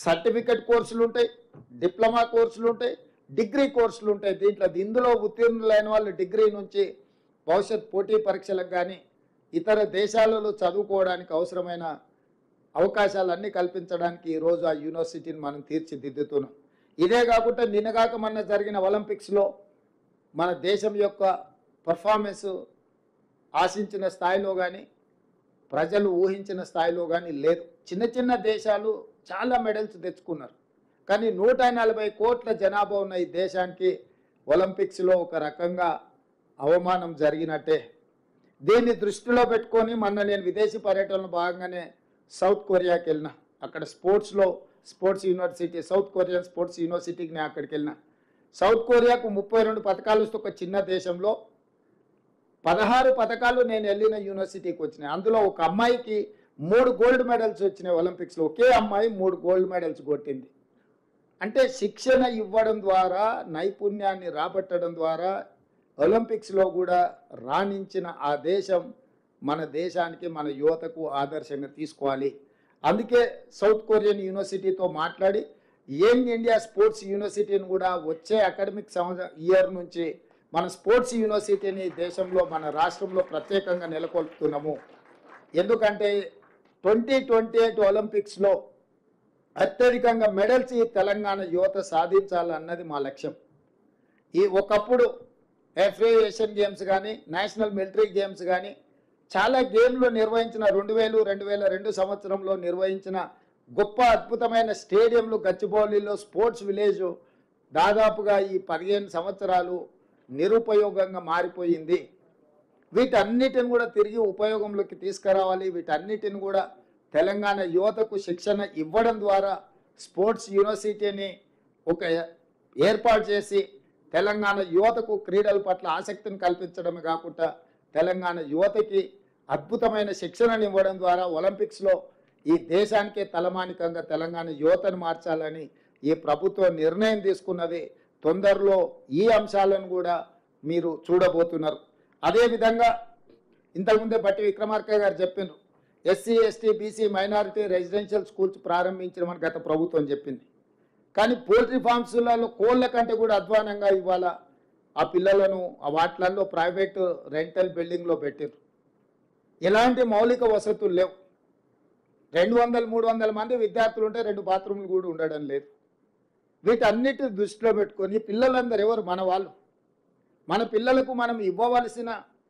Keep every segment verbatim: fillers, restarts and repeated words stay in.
Certificate కోర్సులు ఉంటాయి, diploma కోర్సులు ఉంటాయి, డిగ్రీ కోర్సులు ఉంటాయి. దీంట్లో ఇందులో ఉత్తీర్ణులైన వాళ్ళు డిగ్రీ నుంచి భవిష్యత్ పోటీ పరీక్షలకు కానీ ఇతర దేశాలలో చదువుకోవడానికి అవసరమైన అవకాశాలన్నీ కల్పించడానికి ఈరోజు ఆ యూనివర్సిటీని మనం తీర్చిదిద్దుతున్నాం. ఇదే కాకుండా నిన్నగాక మొన్న జరిగిన ఒలింపిక్స్లో మన దేశం యొక్క పర్ఫార్మెన్స్ ఆశించిన స్థాయిలో కానీ ప్రజలు ఊహించిన స్థాయిలో కానీ లేదు. చిన్న చిన్న దేశాలు చాలా మెడల్స్ తెచ్చుకున్నారు. కానీ నూట నలభై కోట్ల జనాభా ఉన్న ఈ దేశానికి ఒలింపిక్స్లో ఒక రకంగా అవమానం జరిగినట్టే. దీన్ని దృష్టిలో పెట్టుకొని మొన్న నేను విదేశీ పర్యటనలో భాగంగానే సౌత్ కొరియాకి వెళ్ళిన. అక్కడ స్పోర్ట్స్లో sports university, South Korean sports యూనివర్సిటీకి నేను అక్కడికి వెళ్ళిన. సౌత్ కొరియాకు ముప్పై రెండు పథకాలు వస్తే ఒక చిన్న దేశంలో పదహారు పథకాలు నేను వెళ్ళిన యూనివర్సిటీకి వచ్చినాయి. అందులో ఒక అమ్మాయికి మూడు గోల్డ్ మెడల్స్ వచ్చినాయి ఒలింపిక్స్లో. ఒకే అమ్మాయి మూడు గోల్డ్ మెడల్స్ కొట్టింది. అంటే శిక్షణ ఇవ్వడం ద్వారా, నైపుణ్యాన్ని రాబట్టడం ద్వారా ఒలింపిక్స్లో కూడా రాణించిన ఆ దేశం మన దేశానికి, మన యువతకు ఆదర్శంగా తీసుకోవాలి. అందుకే సౌత్ కొరియన్ యూనివర్సిటీతో మాట్లాడి యంగ్ ఇండియా స్పోర్ట్స్ యూనివర్సిటీని కూడా వచ్చే అకాడమిక్ సంవత్సరం ఇయర్ నుంచి మన స్పోర్ట్స్ యూనివర్సిటీని దేశంలో, మన రాష్ట్రంలో ప్రత్యేకంగా నెలకొల్పుతున్నాము. ఎందుకంటే ట్వంటీ ట్వంటీ ఎయిట్ ఒలింపిక్స్లో అత్యధికంగా మెడల్స్ ఈ తెలంగాణ యువత సాధించాలన్నది మా లక్ష్యం. ఈ ఒకప్పుడు ఎఫ్ఏ ఏషియన్ గేమ్స్ కానీ, నేషనల్ మిలిటరీ గేమ్స్ కానీ చాలా గేమ్లు నిర్వహించిన రెండు వేలు రెండు వేల రెండు సంవత్సరంలో నిర్వహించిన గొప్ప అద్భుతమైన స్టేడియంలు గచ్చిబౌలిలో స్పోర్ట్స్ విలేజ్ దాదాపుగా ఈ పదిహేను సంవత్సరాలు నిరుపయోగంగా మారిపోయింది. వీటన్నిటిని కూడా తిరిగి ఉపయోగంలోకి తీసుకురావాలి. వీటన్నిటిని కూడా తెలంగాణ యువతకు శిక్షణ ఇవ్వడం ద్వారా స్పోర్ట్స్ యూనివర్సిటీని ఒక ఏర్పాటు చేసి తెలంగాణ యువతకు క్రీడల పట్ల ఆసక్తిని కల్పించడమే కాకుండా తెలంగాణ యువతకి అద్భుతమైన శిక్షణను ఇవ్వడం ద్వారా ఒలింపిక్స్లో ఈ దేశానికే తలమానికంగా తెలంగాణ యువతను మార్చాలని ఈ ప్రభుత్వం నిర్ణయం తీసుకున్నది. తొందరలో ఈ అంశాలను కూడా మీరు చూడబోతున్నారు. అదేవిధంగా ఇంతకుముందే బట్టి విక్రమార్క గారు చెప్పినారు, SC ST BC minority residential schools ప్రారంభించడం గత ప్రభుత్వం చెప్పింది. కానీ పోల్ట్రీ ఫార్మ్స్లలో కోళ్ళ కంటే కూడా అధ్వానంగా ఇవాళ ఆ పిల్లలను ఆ వాటిలలో ప్రైవేట్ రెంటల్ బిల్డింగ్లో పెట్టారు. ఎలాంటి మౌలిక వసతులు లేవు. రెండు వందల మూడు వందల మంది విద్యార్థులు ఉంటే రెండు బాత్రూమ్లు కూడా ఉండడం లేదు. వీటన్నిటిని దృష్టిలో పెట్టుకొని పిల్లలందరూ ఎవరు మన వాళ్ళు, మన పిల్లలకు మనం ఇవ్వవలసిన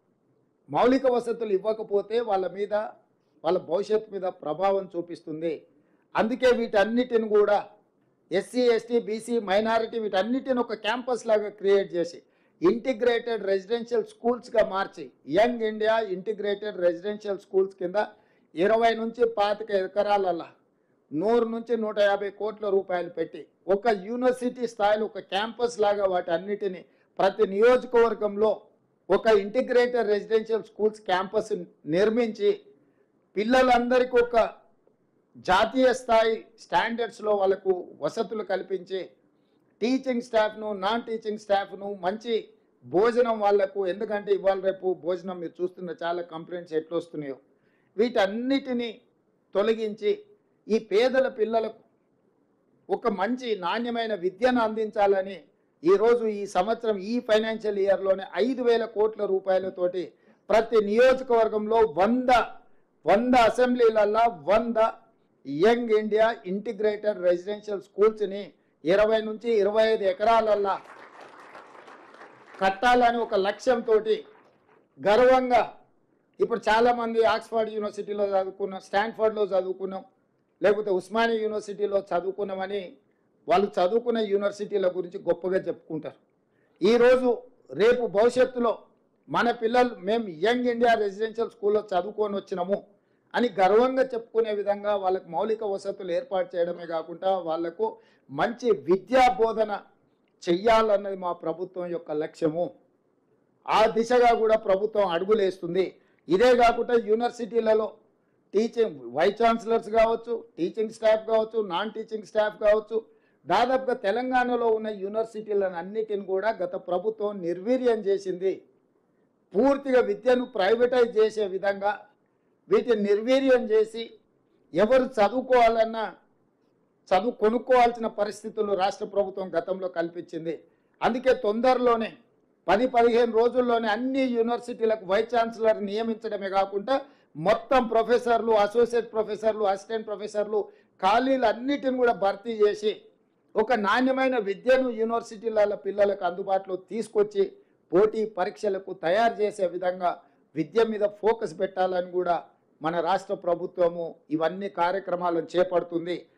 మౌలిక వసతులు ఇవ్వకపోతే వాళ్ళ మీద, వాళ్ళ భవిష్యత్తు మీద ప్రభావం చూపిస్తుంది. అందుకే వీటన్నిటిని కూడా ఎస్సీ ఎస్టీ బీసీ మైనారిటీ వీటన్నిటిని ఒక క్యాంపస్ లాగా క్రియేట్ చేసి ఇంటిగ్రేటెడ్ రెసిడెన్షియల్ స్కూల్స్గా మార్చి young India integrated residential schools కింద ఇరవై నుంచి పాతిక ఎకరాలల్లా నూరు నుంచి నూట యాభై కోట్ల రూపాయలు పెట్టి ఒక యూనివర్సిటీ స్థాయిలో ఒక క్యాంపస్ లాగా వాటి అన్నిటిని ప్రతి నియోజకవర్గంలో ఒక ఇంటిగ్రేటెడ్ రెసిడెన్షియల్ స్కూల్స్ క్యాంపస్ నిర్మించి పిల్లలందరికీ ఒక జాతీయ స్థాయి స్టాండర్డ్స్లో వాళ్ళకు వసతులు కల్పించి టీచింగ్ స్టాఫ్ను, నాన్ టీచింగ్ స్టాఫ్ను, మంచి భోజనం వాళ్లకు, ఎందుకంటే ఇవాళ రేపు భోజనం మీరు చూస్తున్న చాలా కంప్లైంట్స్ ఎట్లా వస్తున్నాయో వీటన్నిటినీ తొలగించి ఈ పేదల పిల్లలకు ఒక మంచి నాణ్యమైన విద్యను అందించాలని ఈరోజు ఈ సంవత్సరం ఈ ఫైనాన్షియల్ ఇయర్లోనే ఐదు వేల కోట్ల రూపాయలతోటి ప్రతి నియోజకవర్గంలో వంద వంద అసెంబ్లీలల్లో వంద యంగ్ ఇండియా ఇంటిగ్రేటెడ్ రెసిడెన్షియల్ స్కూల్స్ని ఇరవై నుంచి ఇరవై ఐదు ఎకరాలల్లా కట్టాలని ఒక లక్ష్యంతో గర్వంగా ఇప్పుడు చాలామంది ఆక్స్ఫర్డ్ యూనివర్సిటీలో చదువుకున్నాం, స్టాన్ఫర్డ్లో చదువుకున్నాం, లేకపోతే ఉస్మానియా యూనివర్సిటీలో చదువుకున్నామని వాళ్ళు చదువుకున్న యూనివర్సిటీల గురించి గొప్పగా చెప్పుకుంటారు. ఈరోజు రేపు భవిష్యత్తులో మన పిల్లలు మేము యంగ్ ఇండియా రెసిడెన్షియల్ స్కూల్లో చదువుకొని వచ్చినాము అని గర్వంగా చెప్పుకునే విధంగా వాళ్ళకు మౌలిక వసతులు ఏర్పాటు చేయడమే కాకుండా వాళ్లకు మంచి విద్యా బోధన చెయ్యాలన్నది మా ప్రభుత్వం యొక్క లక్ష్యము. ఆ దిశగా కూడా ప్రభుత్వం అడుగులేస్తుంది. ఇదే కాకుండా యూనివర్సిటీలలో టీచింగ్ వైస్ ఛాన్సలర్స్ కావచ్చు, టీచింగ్ స్టాఫ్ కావచ్చు, నాన్ టీచింగ్ స్టాఫ్ కావచ్చు, దాదాపుగా తెలంగాణలో ఉన్న యూనివర్సిటీలను అన్నిటిని కూడా గత ప్రభుత్వం నిర్వీర్యం చేసింది. పూర్తిగా విద్యను ప్రైవేటైజ్ చేసే విధంగా వీటిని నిర్వీర్యం చేసి ఎవరు చదువుకోవాలన్నా చదువు కొనుక్కోవాల్సిన పరిస్థితులు రాష్ట్ర ప్రభుత్వం గతంలో కల్పించింది. అందుకే తొందరలోనే పది పదిహేను రోజుల్లోనే అన్ని యూనివర్సిటీలకు వైస్ ఛాన్సలర్ నియమించడమే కాకుండా మొత్తం ప్రొఫెసర్లు, అసోసియేట్ ప్రొఫెసర్లు, అసిస్టెంట్ ప్రొఫెసర్లు ఖాళీలు అన్నిటిని కూడా భర్తీ చేసి ఒక నాణ్యమైన విద్యను యూనివర్సిటీల పిల్లలకు అందుబాటులో తీసుకొచ్చి పోటీ పరీక్షలకు తయారు చేసే విధంగా విద్య మీద ఫోకస్ పెట్టాలని కూడా మన రాష్ట్ర ప్రభుత్వము ఇవన్నీ కార్యక్రమాలను చేపడుతుంది.